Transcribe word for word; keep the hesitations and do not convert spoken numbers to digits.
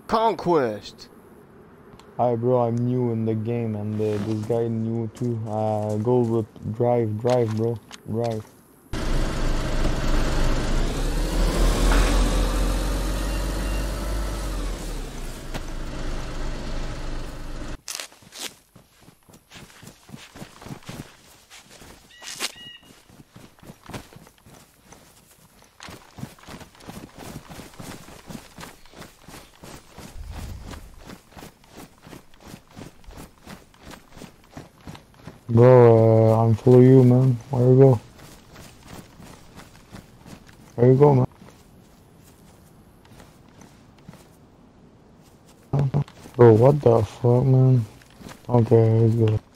Conquest. Hi, bro. I'm new in the game, and uh, this guy new too. Uh, go with drive, drive, bro, drive. Bro, uh, I'm follow you, man. Where you go? Where you go, man? Bro, what the fuck, man? Okay, let's go.